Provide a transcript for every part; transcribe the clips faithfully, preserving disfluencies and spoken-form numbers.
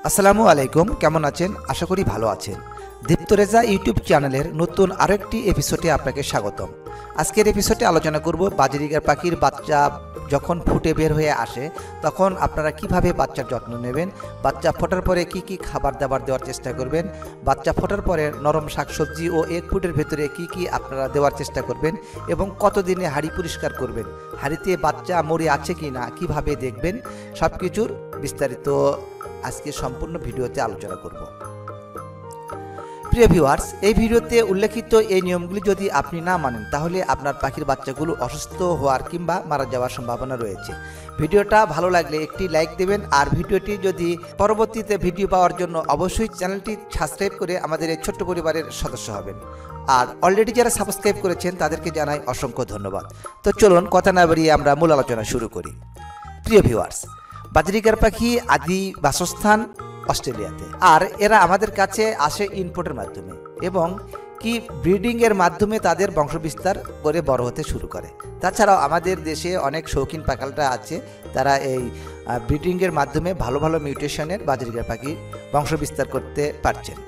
আসসালামু আলাইকুম, কেমন আছেন? আশা করি ভালো আছেন। দীপ্ত রেজা ইউটিউব চ্যানেলের নতুন আরেকটি এপিসোডে আপনাকে স্বাগতম। আজকের এপিসোডে আলোচনা করব বাজরিগার পাখির বাচ্চা যখন ফুটে বের হয়ে আসে তখন আপনারা কিভাবে বাচ্চার যত্ন নেবেন, বাচ্চা ফোটার পরে কি কি খাবার দাবার দেওয়ার চেষ্টা করবেন, বাচ্চা ফোটার পরে নরম শাকসবজি ও এক ফুটের ভেতরে কি কি আপনারা দেওয়ার চেষ্টা করবেন এবং কতদিনে হাঁড়ি পরিষ্কার করবেন, হাঁড়িতে বাচ্চা মরে আছে কি না কিভাবে দেখবেন, সব কিছুর বিস্তারিত আজকে সম্পূর্ণ ভিডিওতে আলোচনা করব। প্রিয় ভিউয়ার্স, এই ভিডিওতে উল্লেখিত এই নিয়মগুলি যদি আপনি না মানেন তাহলে আপনার পাখির বাচ্চাগুলো অসুস্থ হওয়ার কিংবা মারা যাওয়ার সম্ভাবনা রয়েছে। ভিডিওটা ভালো লাগলে একটি লাইক দেবেন, আর ভিডিওটি যদি পরবর্তীতে ভিডিও পাওয়ার জন্য অবশ্যই চ্যানেলটি সাবস্ক্রাইব করে আমাদের এই ছোট্ট পরিবারের সদস্য হবেন। আর অলরেডি যারা সাবস্ক্রাইব করেছেন তাদেরকে জানাই অসংখ্য ধন্যবাদ। তো চলুন কথা না বাড়িয়ে আমরা মূল আলোচনা শুরু করি। প্রিয় ভিউয়ার্স, বাজরিগার পাখি আদি বাসস্থান অস্ট্রেলিয়াতে, আর এরা আমাদের কাছে আসে ইনপুটের মাধ্যমে এবং কি ব্রিডিংয়ের মাধ্যমে তাদের বংশবিস্তার করে বড় হতে শুরু করে। তাছাড়াও আমাদের দেশে অনেক শৌখিন পাখালরা আছে, তারা এই ব্রিডিংয়ের মাধ্যমে ভালো ভালো মিউটেশনের বাজরিগার পাখি বংশবিস্তার করতে পারছেন।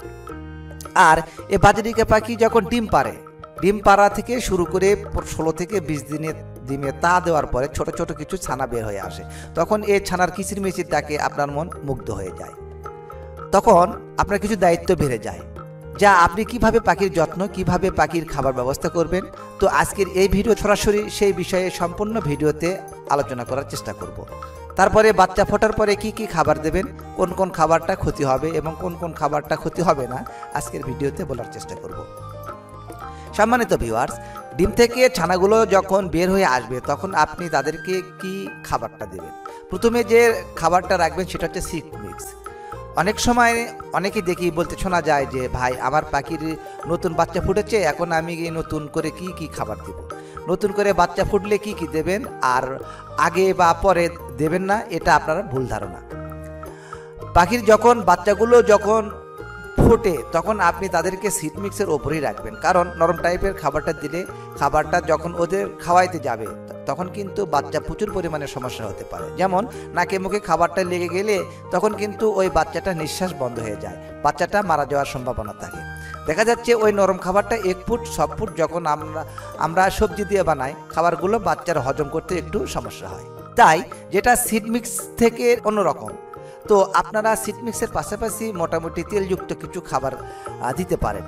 আর এই বাজরিগার পাখি যখন ডিম পারে, ডিম পাড়া থেকে শুরু করে ষোলো থেকে বিশ দিনের ডিমে তা দেওয়ার পরে ছোট ছোট কিছু ছানা বের হয়ে আসে। তখন এই ছানার কিচিরমিচির ডাকে আপনার মন মুগ্ধ হয়ে যায়। তখন আপনার কিছু দায়িত্ব বেড়ে যায়, যা আপনি কিভাবে পাখির যত্ন, কিভাবে পাখির খাবার ব্যবস্থা করবেন। তো আজকের এই ভিডিও সরাসরি সেই বিষয়ে সম্পূর্ণ ভিডিওতে আলোচনা করার চেষ্টা করব। তারপরে বাচ্চা ফোটার পরে কি কি খাবার দেবেন, কোন কোন খাবারটা ক্ষতি হবে এবং কোন কোন খাবারটা ক্ষতি হবে না, আজকের ভিডিওতে বলার চেষ্টা করব। সম্মানিত ভিউয়ার্স, ডিম থেকে ছানাগুলো যখন বের হয়ে আসবে তখন আপনি তাদেরকে কি খাবারটা দেবেন। প্রথমে যে খাবারটা রাখবেন সেটা হচ্ছে সিড মিক্স। অনেক সময় অনেকেই দেখি বলতে শোনা যায় যে ভাই, আমার পাখির নতুন বাচ্চা ফুটেছে, এখন আমি নতুন করে কি কি খাবার দেব। নতুন করে বাচ্চা ফুটলে কি কি দেবেন আর আগে বা পরে দেবেন না, এটা আপনারা ভুল ধারণা। পাখির যখন বাচ্চাগুলো যখন ফোটে তখন আপনি তাদেরকে সিড মিক্সের ওপরেই রাখবেন, কারণ নরম টাইপের খাবারটা দিলে খাবারটা যখন ওদের খাওয়াইতে যাবে তখন কিন্তু বাচ্চা প্রচুর পরিমাণে সমস্যা হতে পারে। যেমন নাকে মুখে খাবারটা লেগে গেলে তখন কিন্তু ওই বাচ্চাটা নিঃশ্বাস বন্ধ হয়ে যায়, বাচ্চাটা মারা যাওয়ার সম্ভাবনা থাকে। দেখা যাচ্ছে ওই নরম খাবারটা এক ফুট সব ফুট যখন আমরা আমরা সবজি দিয়ে বানাই, খাবারগুলো বাচ্চার হজম করতে একটু সমস্যা হয়। তাই যেটা সিড মিক্স থেকে অন্যরকম। তো আপনারা সিড মিক্সের পাশাপাশি মোটামুটি তেলযুক্ত কিছু খাবার দিতে পারেন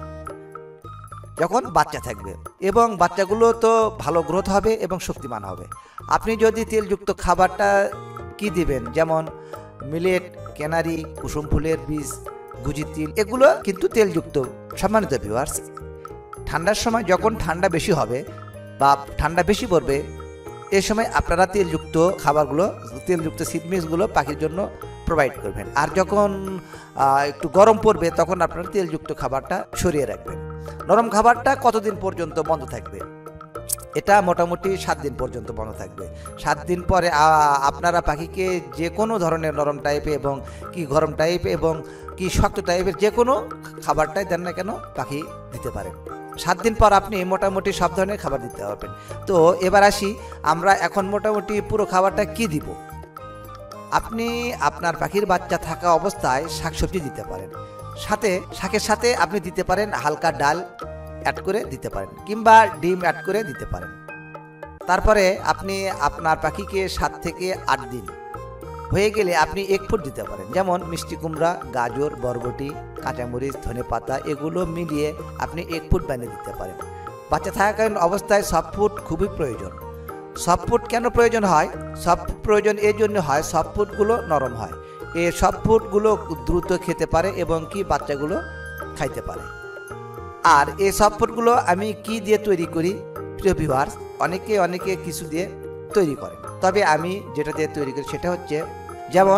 যখন বাচ্চা থাকবে, এবং বাচ্চাগুলো তো ভালো গ্রোথ হবে এবং শক্তিমান হবে। আপনি যদি তেলযুক্ত খাবারটা কি দিবেন, যেমন মিলেট, ক্যানারি, কুসুম ফুলের বীজ, গুজি তিল, এগুলো কিন্তু তেলযুক্ত। সম্মানিত ভিউয়ার্স, ঠান্ডার সময় যখন ঠান্ডা বেশি হবে বা ঠান্ডা বেশি পড়বে, এ সময় আপনারা তেলযুক্ত খাবারগুলো, তেলযুক্ত সিড মিক্সগুলো পাখির জন্য প্রোভাইড করবেন। আর যখন একটু গরম পড়বে তখন আপনারা তেলযুক্ত খাবারটা সরিয়ে রাখবেন। নরম খাবারটা কতদিন পর্যন্ত বন্ধ থাকবে? এটা মোটামুটি সাত দিন পর্যন্ত বন্ধ থাকবে। সাত দিন পরে আপনারা পাখিকে যে কোনো ধরনের নরম টাইপে এবং কি গরম টাইপ এবং কি শক্ত টাইপের যে কোনো খাবারটাই দেন না কেন পাখি দিতে পারেন। সাত দিন পর আপনি মোটামুটি সব ধরনের খাবার দিতে পারবেন। তো এবার আসি, আমরা এখন মোটামুটি পুরো খাবারটা কি দিব। আপনি আপনার পাখির বাচ্চা থাকা অবস্থায় শাকসবজি দিতে পারেন, সাথে শাকের সাথে আপনি দিতে পারেন হালকা ডাল অ্যাড করে দিতে পারেন, কিংবা ডিম অ্যাড করে দিতে পারেন। তারপরে আপনি আপনার পাখিকে সাত থেকে আট দিন হয়ে গেলে আপনি এক ফুট দিতে পারেন, যেমন মিষ্টি কুমড়া, গাজর, বরবটি, কাঁচামরিচ, ধনে পাতা, এগুলো মিলিয়ে আপনি এক ফুট বানিয়ে দিতে পারেন। বাচ্চা থাকাকালীন অবস্থায় সফট ফুড খুবই প্রয়োজন। সফট ফুড কেন প্রয়োজন হয়? সফট ফুড প্রয়োজন এই জন্য হয়, সফট ফুডগুলো নরম হয়, এই সফট ফুডগুলো দ্রুত খেতে পারে এবং কি বাচ্চাগুলো খাইতে পারে। আর এই সফট ফুডগুলো আমি কি দিয়ে তৈরি করি প্রিয় ভিউয়ার্স, অনেকে অনেকে কিছু দিয়ে তৈরি করে, তবে আমি যেটা দিয়ে তৈরি করি সেটা হচ্ছে, যেমন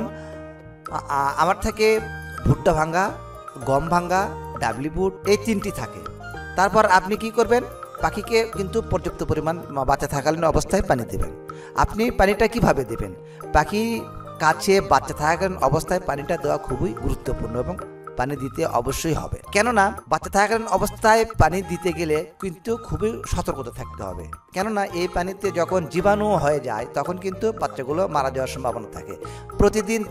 আমার থাকে ভুট্টা ভাঙ্গা, গম ভাঙ্গা, ডাবলি বুট, এই তিনটি থাকে। তারপর আপনি কি করবেন, পাখিকে কিন্তু পর্যাপ্ত পরিমাণ বাচ্চা থাকাকালীন অবস্থায় পানি দেবেন। আপনি পানিটা কিভাবে দেবেন? পাখি কাছে বাচ্চা থাকাকালীন অবস্থায় পানিটা দেওয়া খুবই গুরুত্বপূর্ণ এবং পানি দিতে অবশ্যই হবে। কেননা বাচ্চা থাকাকালীন অবস্থায় পানি দিতে গেলে কিন্তু খুবই সতর্কতা থাকতে হবে, কেননা এই পানিতে যখন জীবাণু হয়ে যায় তখন কিন্তু বাচ্চাগুলো মারা যাওয়ার সম্ভাবনা থাকে। প্রতিদিন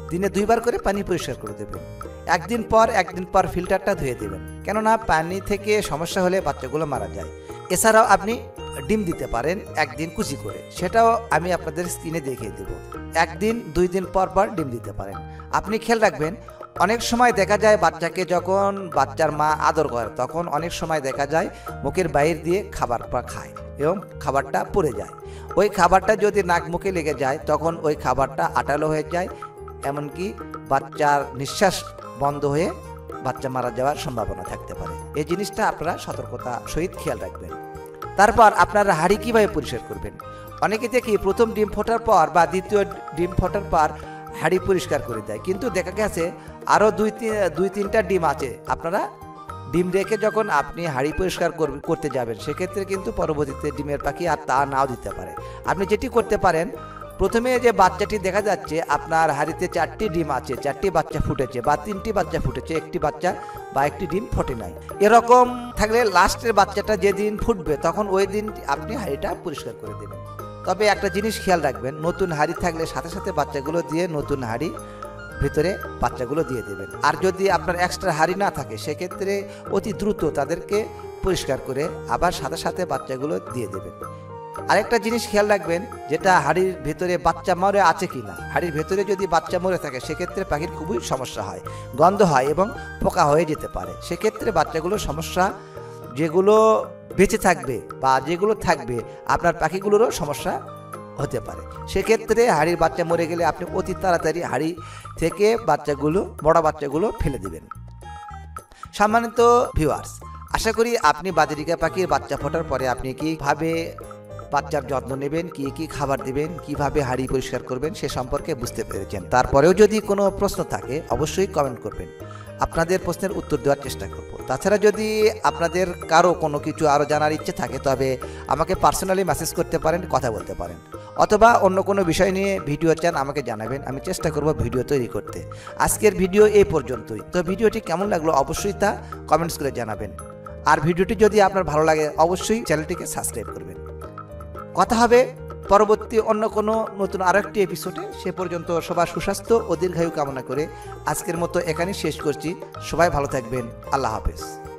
দিনে দুইবার করে পানি পরিষ্কার করে দেবেন। একদিন পর একদিন পর ফিল্টারটা ধুয়ে দেবেন, কেননা পানি থেকে সমস্যা হলে বাচ্চাগুলো মারা যায়। এছাড়াও আপনি ডিম দিতে পারেন একদিন কুচি করে, সেটাও আমি আপনাদের স্ক্রিনে দেখিয়ে দেব। একদিন দুই দিন পর পর ডিম দিতে পারেন। আপনি খেয়াল রাখবেন, অনেক সময় দেখা যায় বাচ্চাকে যখন বাচ্চার মা আদর করে তখন অনেক সময় দেখা যায় মুখের বাইরে দিয়ে খাবারটা খায় এবং খাবারটা পড়ে যায়। ওই খাবারটা যদি নাক মুখে লেগে যায় তখন ওই খাবারটা আটালো হয়ে যায়, এমনকি বাচ্চার নিঃশ্বাস বন্ধ হয়ে বাচ্চা মারা যাওয়ার সম্ভাবনা থাকতে পারে। এই জিনিসটা আপনারা সতর্কতা সহিত খেয়াল রাখবেন। তারপর আপনারা হাঁড়ি কীভাবে পরিষ্কার করবেন? অনেকে দেখি প্রথম ডিম ফোটার পর বা দ্বিতীয় ডিম ফোটার পর হাঁড়ি পরিষ্কার করে দেয়, কিন্তু দেখা গেছে আরও দুই তিন দুই তিনটা ডিম আছে। আপনারা ডিম রেখে যখন আপনি হাঁড়ি পরিষ্কার করতে যাবেন সেক্ষেত্রে কিন্তু পরবর্তীতে ডিমের পাখি আর তা নাও দিতে পারে। আপনি যেটি করতে পারেন, প্রথমে যে বাচ্চাটি দেখা যাচ্ছে আপনার হাঁড়িতে চারটি ডিম আছে, চারটি বাচ্চা ফুটেছে বা তিনটি বাচ্চা ফুটেছে, একটি বাচ্চা বা একটি ডিম ফোটে নাই, এরকম থাকলে লাস্টের বাচ্চাটা যেদিন ফুটবে তখন ওই দিন আপনি হাঁড়িটা পরিষ্কার করে দেবেন। তবে একটা জিনিস খেয়াল রাখবেন, নতুন হাঁড়ি থাকলে সাথে সাথে বাচ্চাগুলো দিয়ে নতুন হাঁড়ি ভিতরে বাচ্চাগুলো দিয়ে দেবেন। আর যদি আপনার এক্সট্রা হাঁড়ি না থাকে সেক্ষেত্রে অতি দ্রুত তাদেরকে পরিষ্কার করে আবার সাথে সাথে বাচ্চাগুলো দিয়ে দেবেন। আরেকটা জিনিস খেয়াল রাখবেন, যেটা হাঁড়ির ভেতরে বাচ্চা মরে আছে কি না। হাঁড়ির ভেতরে যদি বাচ্চা মরে থাকে সেক্ষেত্রে পাখির খুবই সমস্যা হয়, গন্ধ হয় এবং পোকা হয়ে যেতে পারে। সেক্ষেত্রে বাচ্চাগুলোর সমস্যা, যেগুলো বেঁচে থাকবে বা যেগুলো থাকবে আপনার পাখিগুলোরও সমস্যা হতে পারে। সেক্ষেত্রে হাঁড়ির বাচ্চা মরে গেলে আপনি অতি তাড়াতাড়ি হাঁড়ি থেকে বাচ্চাগুলো বড় বাচ্চাগুলো ফেলে দেবেন। সম্মানিত ভিউয়ার্স, আশা করি আপনি বাজরিকা পাখির বাচ্চা ফোটার পরে আপনি কীভাবে বাচ্চার যত্ন নেবেন, কি কি খাবার দিবেন, কিভাবে হাঁড়ি পরিষ্কার করবেন সে সম্পর্কে বুঝতে পেরেছেন। তারপরেও যদি কোনো প্রশ্ন থাকে অবশ্যই কমেন্ট করবেন, আপনাদের প্রশ্নের উত্তর দেওয়ার চেষ্টা করব। তাছাড়া যদি আপনাদের কারো কোনো কিছু আরও জানার ইচ্ছে থাকে তবে আমাকে পার্সোনালি মেসেজ করতে পারেন, কথা বলতে পারেন, অথবা অন্য কোনো বিষয় নিয়ে ভিডিও চান আমাকে জানাবেন, আমি চেষ্টা করব ভিডিও তৈরি করতে। আজকের ভিডিও এই পর্যন্তই। তো ভিডিওটি কেমন লাগলো অবশ্যই তা কমেন্টস করে জানাবেন। আর ভিডিওটি যদি আপনার ভালো লাগে অবশ্যই চ্যানেলটিকে সাবস্ক্রাইব করবেন। কথা হবে পরবর্তী অন্য কোনো নতুন আরো একটি এপিসোডে। সে পর্যন্ত সবার সুস্বাস্থ্য ও দীর্ঘায়ু কামনা করে আজকের মতো এখানেই শেষ করছি। সবাই ভালো থাকবেন। আল্লাহ হাফেজ।